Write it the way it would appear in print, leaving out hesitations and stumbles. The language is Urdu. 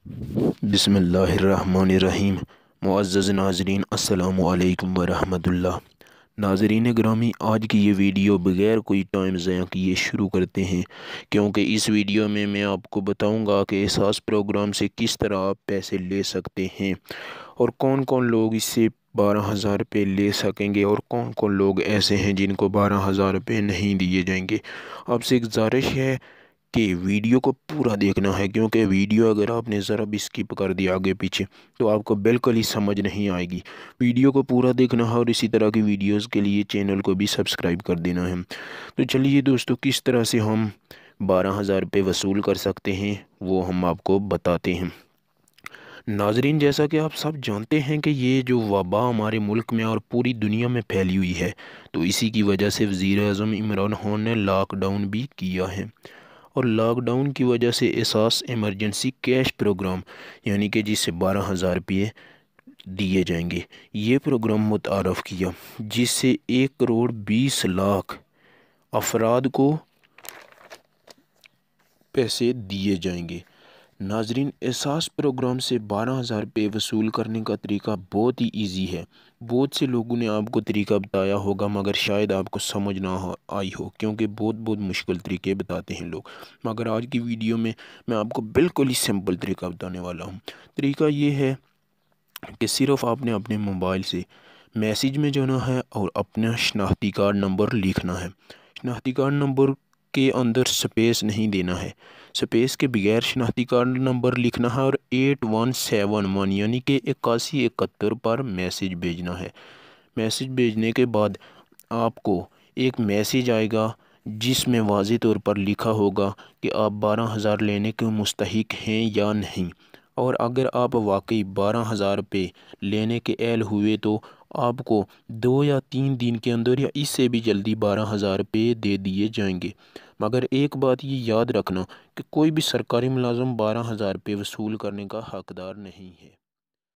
بسم اللہ الرحمن الرحیم۔ معزز ناظرین، السلام علیکم ورحمۃ اللہ۔ ناظرین گرامی، آج کی یہ ویڈیو بغیر کوئی ٹائم ضائع کیے شروع کرتے ہیں، کیونکہ اس ویڈیو میں آپ کو بتاؤں گا کہ احساس پروگرام سے کس طرح آپ پیسے لے سکتے ہیں اور کون کون لوگ اس سے 12,000 روپے لے سکیں گے اور کون کون لوگ ایسے ہیں جن کو 12,000 روپے نہیں دیے جائیں گے۔ آپ سے ایک گزارش ہے کہ ویڈیو کو پورا دیکھنا ہے، کیونکہ ویڈیو اگر آپ نے ذرا بھی اسکپ کر دیا آگے پیچھے تو آپ کو بالکل ہی سمجھ نہیں آئے گی۔ ویڈیو کو پورا دیکھنا ہے اور اسی طرح کی ویڈیوز کے لیے چینل کو بھی سبسکرائب کر دینا ہے۔ تو چلیے دوستو، کس طرح سے ہم 12,000 روپے وصول کر سکتے ہیں وہ ہم آپ کو بتاتے ہیں۔ ناظرین، جیسا کہ آپ سب جانتے ہیں کہ یہ جو وبا ہمارے ملک میں اور پوری دنیا میں پھیلی ہوئی ہے، تو اسی کی وجہ سے وزیر اعظم عمران خان نے لاک ڈاؤن بھی کیا ہے، اور لاک ڈاؤن کی وجہ سے احساس ایمرجنسی کیش پروگرام یعنی کہ جس سے 12,000 روپے دیے جائیں گے، یہ پروگرام متعارف کیا، جس سے 1,20,00,000 افراد کو پیسے دیے جائیں گے۔ ناظرین، احساس پروگرام سے 12,000 روپے وصول کرنے کا طریقہ بہت ہی ایزی ہے۔ بہت سے لوگوں نے آپ کو طریقہ بتایا ہوگا، مگر شاید آپ کو سمجھ نہ آئی ہو، کیونکہ بہت مشکل طریقے بتاتے ہیں لوگ، مگر آج کی ویڈیو میں آپ کو بالکل ہی سمپل طریقہ بتانے والا ہوں۔ طریقہ یہ ہے کہ صرف آپ نے اپنے موبائل سے میسیج میں جانا ہے اور اپنا شناختی کارڈ نمبر لکھنا ہے۔ شناختی کارڈ نمبر کے اندر سپیس نہیں دینا ہے، سپیس کے بغیر شناختی کارڈ نمبر لکھنا ہے اور 8171 یعنی کہ 8171 پر میسیج بھیجنا ہے۔ میسیج بھیجنے کے بعد آپ کو ایک میسیج آئے گا جس میں واضح طور پر لکھا ہوگا کہ آپ 12,000 لینے کے مستحق ہیں یا نہیں، اور اگر آپ واقعی 12,000 روپے لینے کے اہل ہوئے تو آپ کو 2 یا 3 دن کے اندر یا اس سے بھی جلدی 12,000 روپے دے دیے جائیں گے۔ مگر ایک بات یہ یاد رکھنا کہ کوئی بھی سرکاری ملازم 12,000 روپے وصول کرنے کا حقدار نہیں ہے۔